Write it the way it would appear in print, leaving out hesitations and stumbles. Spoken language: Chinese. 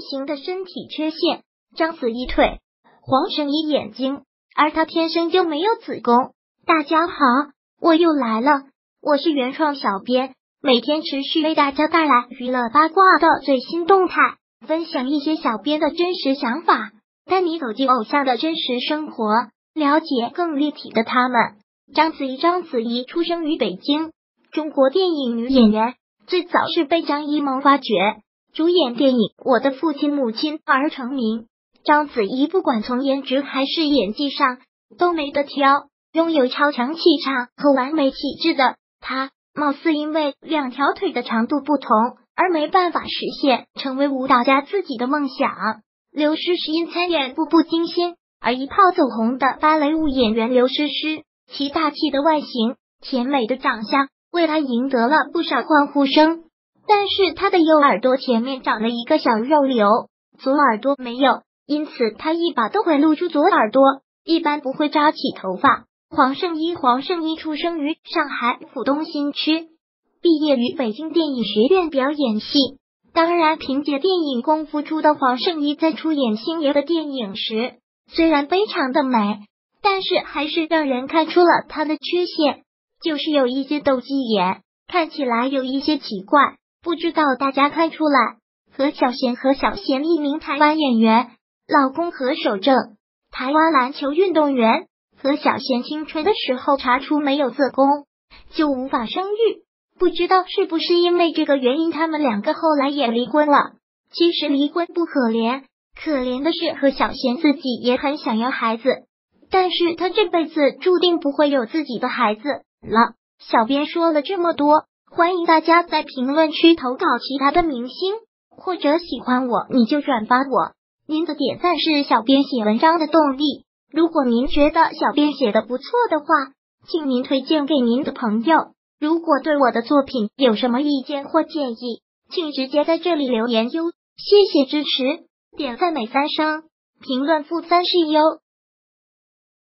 形的身体缺陷，章子怡腿，黄圣依眼睛，而她天生就没有子宫。大家好，我又来了，我是原创小编，每天持续为大家带来娱乐八卦的最新动态，分享一些小编的真实想法，带你走进偶像的真实生活，了解更立体的他们。章子怡出生于北京，中国电影女演员，最早是被张艺谋发掘，主演电影《我的父亲母亲》而成名。章子怡不管从颜值还是演技上都没得挑，拥有超强气场和完美体质的她，貌似因为两条腿的长度不同而没办法实现成为舞蹈家自己的梦想。刘诗诗因参演《步步惊心》而一炮走红的芭蕾舞演员刘诗诗，其大气的外形、甜美的长相为她赢得了不少欢呼声。但是她的右耳朵前面长了一个小肉瘤，左耳朵没有，因此她一把都会露出左耳朵，一般不会扎起头发。黄圣依出生于上海浦东新区，毕业于北京电影学院表演系。当然，凭借电影功夫出的黄圣依在出演星爷的电影时，虽然非常的美，但是还是让人看出了她的缺陷，就是有一些斗鸡眼，看起来有一些奇怪。不知道大家看出来？何小贤一名台湾演员，老公何守正，台湾篮球运动员。何小贤青春的时候查出没有子宫，就无法生育，不知道是不是因为这个原因，他们两个后来也离婚了。其实离婚不可怜，可怜的是何小贤自己也很想要孩子，但是他这辈子注定不会有自己的孩子了。小编说了这么多，欢迎大家在评论区投稿其他的明星，或者喜欢我你就转发我，您的点赞是小编写文章的动力。如果您觉得小编写的不错的话，请您推荐给您的朋友。如果对我的作品有什么意见或建议，请直接在这里留言哟。谢谢支持，点赞每3声，评论负30哟。